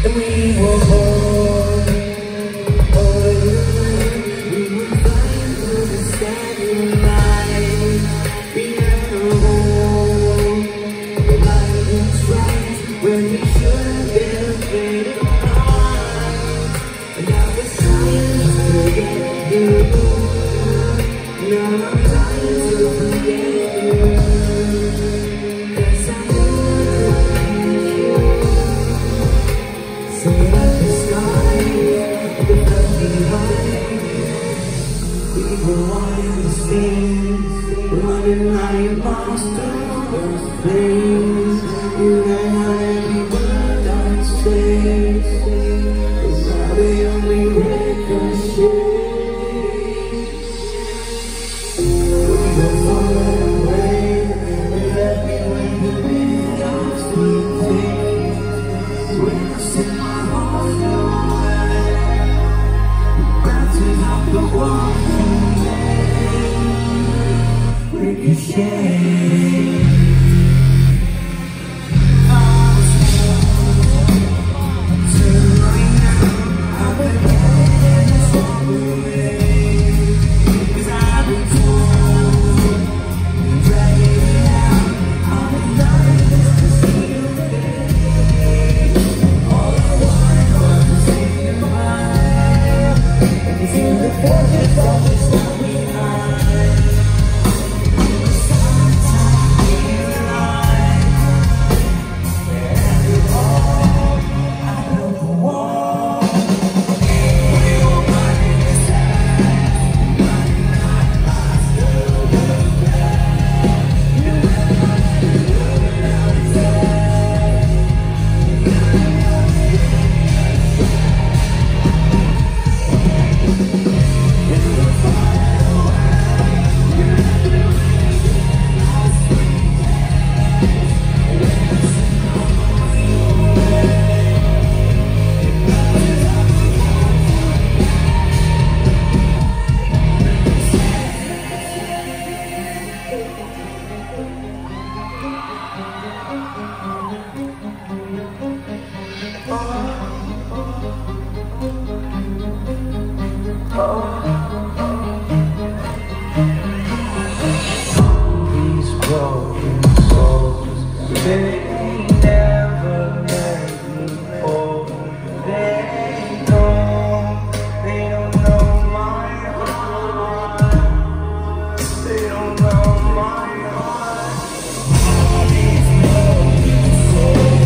We were born, we were flying through the satellite. We never home, the light was right when we should have been afraid of life. And I was trying to forget you. Now I'm trying to forget you. 'Cause I need you. Say up the sky, the floating high. We were wanting to sing, running like imposters, things. You ran out every word I'd say. It's probably only ricochet. We were falling away, we left me when the midnight sweet things. When I set my heart away, bouncing off the wall from Ricochet. These broken souls, they never let me hold. They don't know my heart. They don't know my heart. All these broken souls.